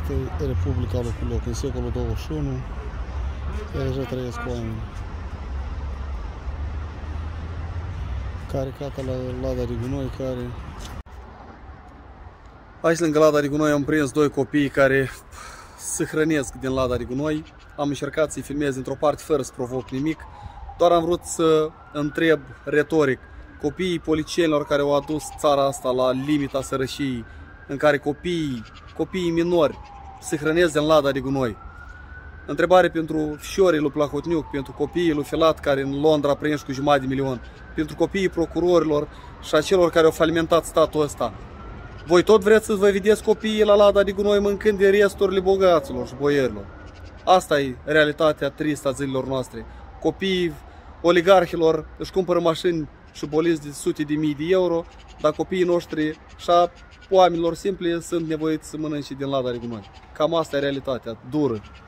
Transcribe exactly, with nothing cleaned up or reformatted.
Asta e Republica locul loc, în secolul douăzeci și unu. Deja trăiesc oameni. Caricata la lada de gunoi care... Aici lângă lada de gunoi am prins doi copii care se hrănesc din lada de gunoi. Am încercat să-i filmez într-o parte fără să provoc nimic. Doar am vrut să întreb retoric copiii policienilor care au adus țara asta la limita sărăciei, în care copiii, copiii minori se hrănesc din lada de gunoi. Întrebare pentru fiorii lui Plahotniuc, pentru copiii lui Filat care în Londra prinși cu jumătate de milion, pentru copiii procurorilor și a celor care au falimentat statul ăsta. Voi tot vreți să vă vedeți copiii la lada de gunoi mâncând din resturile bogaților și boierilor. Asta e realitatea tristă a zilelor noastre. Copiii oligarhilor își cumpără mașini și boliți de sute de mii de euro, dar copiii noștri și a oamenilor simpli sunt nevoiți să mănânce din lada de gunoi. Cam asta e realitatea dură.